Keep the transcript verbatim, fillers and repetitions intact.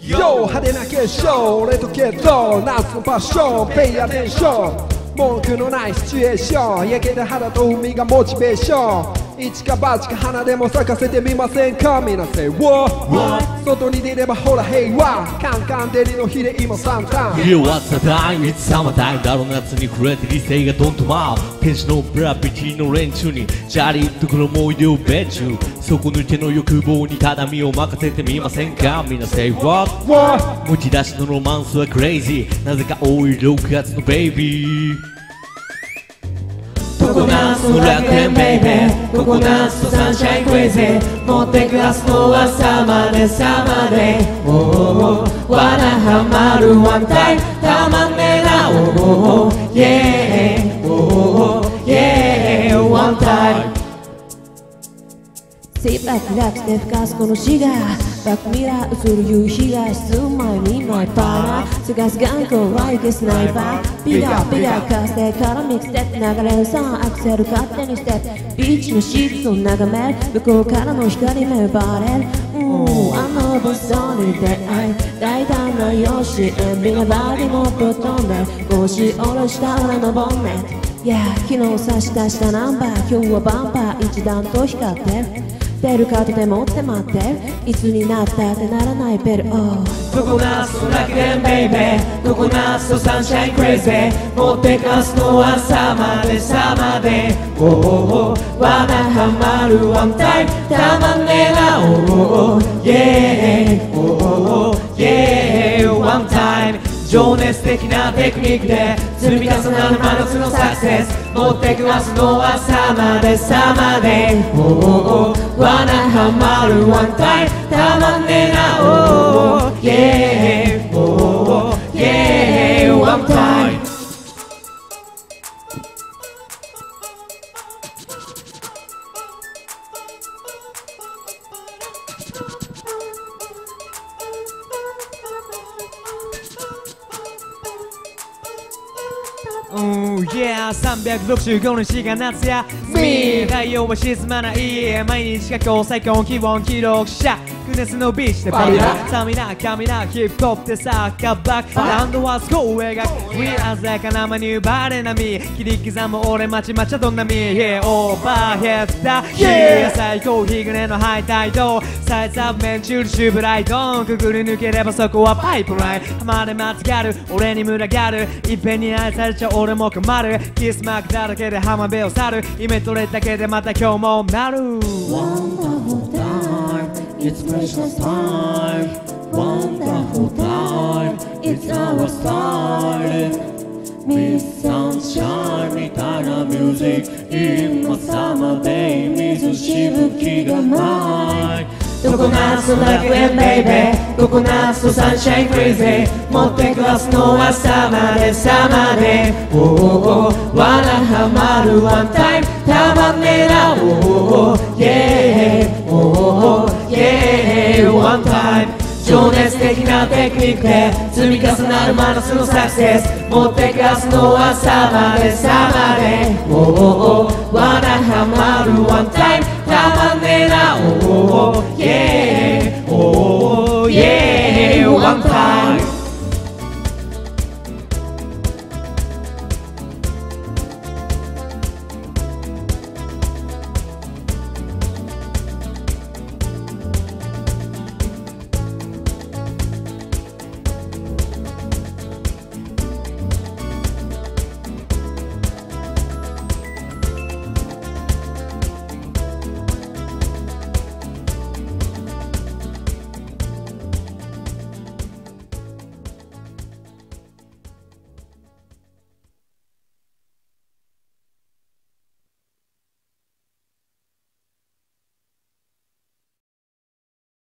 Yo 派手な結晶俺と決闘夏のパッションペイアテンション文句のないシチュエーション焼けた肌と海がモチベーション一か八か花でも咲かせてみませんか皆せん What? 外に出ればほら平和カンカン照りの日で今サンタン Here what's the time? It's summer time だろ夏に触れて理性がドンと舞う天使のブラピティの連中にジャリッとこの思い出を別中底抜けの欲望にただ身を任せてみませんか皆 Say what? What? むき出しのロマンスはクレイジーなぜか多いろくがつのベイビーココナッツの楽園ベイベーココナッツとサンシャインクレイジー持ってく明日の朝までさまでおーわなはまるワンタイムたまんねえなおー Yeah おー Yeah ワンタイムセイバックラックして吹かすこのシガーバックミラー映る夕日が沈む前にノイパーナすがす頑固ライクスナイパービガービガーカステからミックステップ流れるさアクセル勝手にステップビーチのシーツを眺める向こうからの光目奪われるうんあの物騒に出会い大胆な容姿塩ビなバディもぶっ飛んで帽子下ろした俺のボンネット Yeah 昨日差し出したナンバー今日はバンパー一段と光ってる出るカードで持って待っていつになったってならないベル、oh、 ココナッツの楽園ベイベーココナッツとサンシャインクレイジー持ってく明日の朝までさまでおーわなはまるワンタイムたまんねえなおー Yeah おー Yeah ワンタイム情熱的なテクニックで積み重なる真夏のサクセス持ってく明日の朝までさまでおーわなはまるワンタイムたまんねえなおー Yeah おー Yeah ワンタイム Oh yeah さんびゃくろくじゅうごにちが夏やみ太陽は沈まない毎日がこう最高気温記録者クネスのビーチでパリラサミナカミナヒップホップでサッカーバックラウンドはスコー描く We 鮮やかなマニューバーレ並み切り刻む俺まちまちゃどんなみ Yeah オーバーヘッドだ Yeah 最高日暮れのハイタイドサイズアップメンチュールシューブライトンくぐり抜ければそこはパイプライン浜でまつがる俺に群がるいっぺんに愛されちゃ俺も困るキスマークだらけで浜辺を去る夢取れだけでまた今日もなる Wonderful time It's precious time Wonderful time It's our style Miss Sunshine みたいなミュージック今summer day 水しぶきがないココナッツの楽園ベイベーココナッツとサンシャインクレイジー持ってく明日の朝までさまでおーわなはまるワンタイムたまんねえなおー Yeah おー Yeah ワンタイム情熱的なテクニックで積み重なる真夏のサクセス持ってく明日の朝までさまでおーわなはまるワンタイムたまんねえなおー